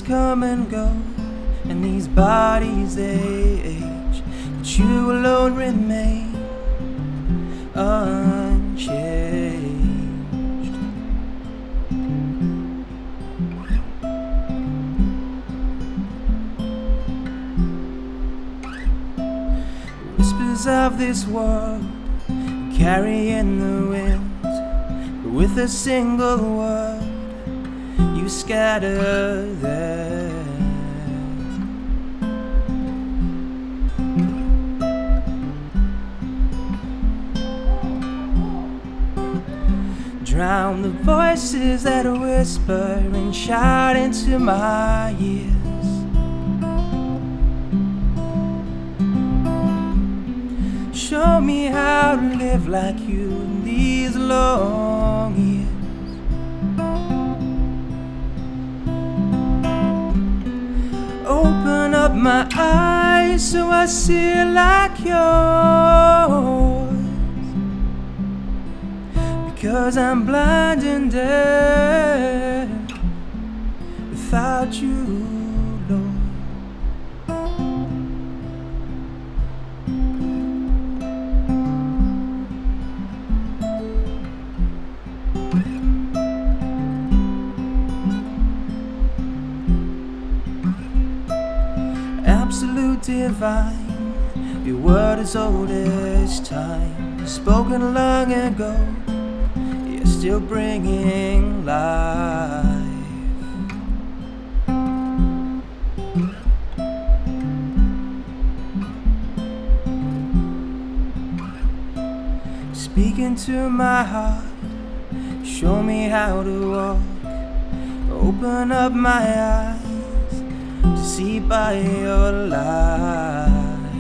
come and go, and these bodies they age, but you alone remain unchanged. Whispers of this world carrying the wind, but with a single word you scatter them. Drown the voices that whisper and shout into my ears. Show me how to live like you in these long years. Open up my eyes so I see like yours, because I'm blind and dead without you, Lord. Absolute divine, your word is old as time, spoken long ago, you're still bringing life. Speak into my heart, show me how to walk, open up my eyes to see by your light.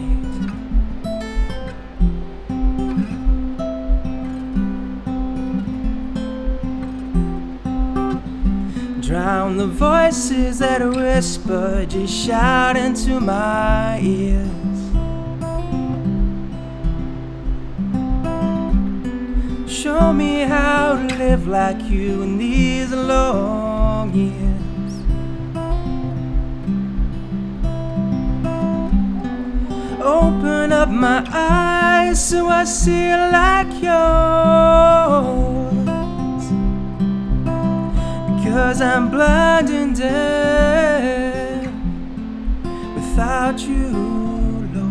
Drown the voices that whisper, just shout into my ears. Show me how to live like you in these long years. Open up my eyes so I see like yours, because I'm blind and dead without you, Lord.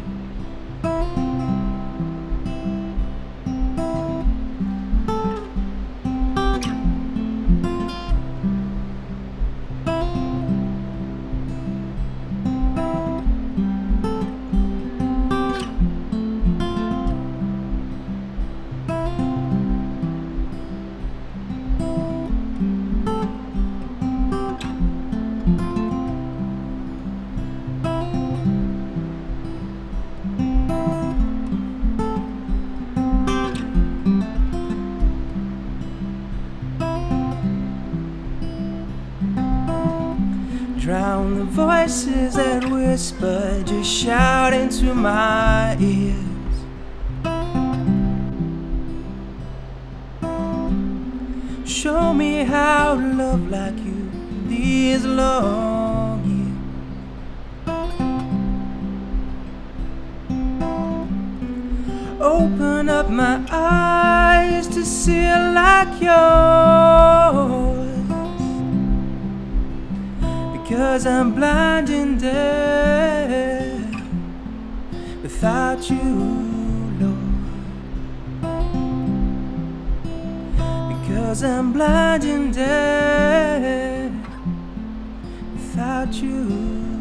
Drown the voices that whisper, just shout into my ears. Show me how to love like you these long years. Open up my eyes to see like yours, because I'm blind and dead without you, Lord. Because I'm blind and dead without you.